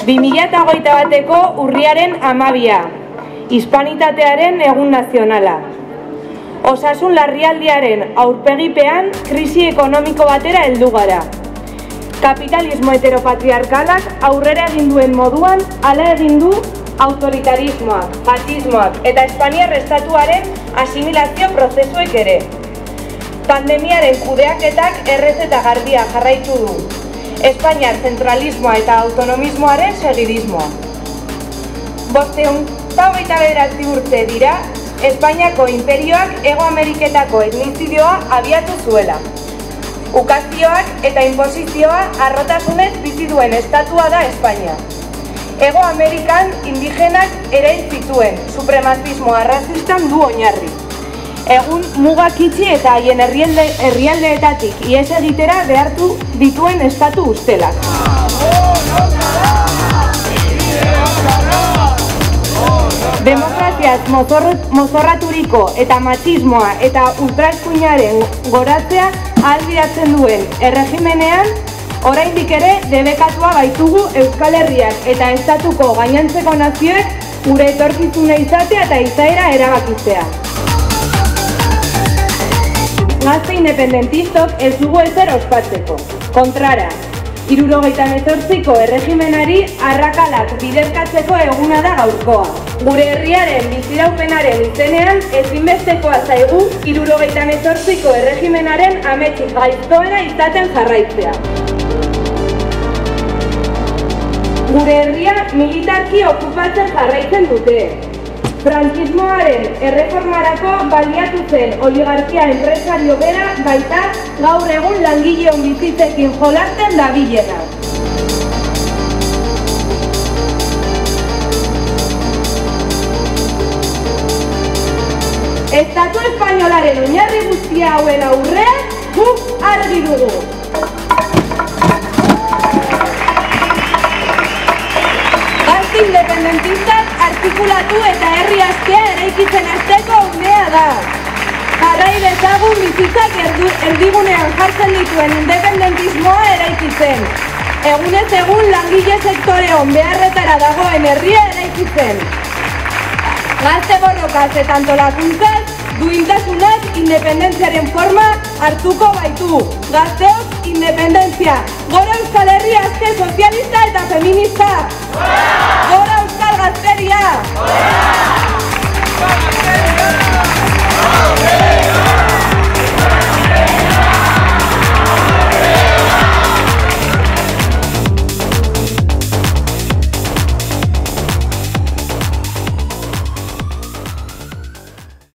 2021ko urriaren 12, Hispanitatearen egun nazionala. Osasun larrialdiaren aurpegipean krisi ekonomiko batera heldu gara. Kapitalismo heteropatriarkalak aurrera egin duen moduan hala egin du autoritarismoak, fasismoak eta Espainiar estatuaren asimilazio prozesuek ere. Pandemiaren kudeaketak errezeta garbia jarraitu du. Espainiar zentralismoa eta autonomismoaren segidismoa. 529 urte dira, Espainiako imperioak Hego Ameriketako etnizidioa abiatu zuela. Ukazioak eta inposizioa harrotasunez bizi duen estatua da Espainia. Hego Amerikan indigenak erail zituen, supremazismo arrazistan du oinarri. Egun mugak itxi eta haien herrialdeetatik ihes egitera behartu dituen estatu ustelak. Demokraziaz mozorraturiko eta matxismoa eta ultraeskuinaren goratzea ahalbidetzen duen erregimenean, oraindik ere debekatua baitugu Euskal Herriak eta estatuko gainontzeko nazioek gure etorkizuna izatea eta izaera erabakitzea. Gazte independentistok ez dugu ezer ospatzeko. Kontrara, 78ko erregimenari arrakalak biderkatzeko eguna da gaurkoa. Gure herriaren biziraupenaren izenean ezinbestekoa zaigu 78ko erregimenaren ametsi gaiztoena izaten jarraitzea. Gure herria militarki okupatzen jarraitzen dute. Frankismoaren erreformarako baliatu zen oligarkia enpresario bera baita gaur egun langileon bizitzekin jolasten dabilena. Estatu espainolaren oinarri guztia hauen aurrean guk argi dugu. Gazte independentistak artikulatu eta herri askea eraikitzen hasteko unea da. Jarrai dezagun bizitzak erdigunean jartzen dituen independentismoa eraikitzen. Egunez egun langile sektoreon beharretara dagoen herria eraikitzen. Gazte borrokaz eta antolakuntzaz, duintasunak independentziaren forma hartuko baitu. Gazteok independentzia. Gora Euskal Herria aske sozialista eta feminista! Gora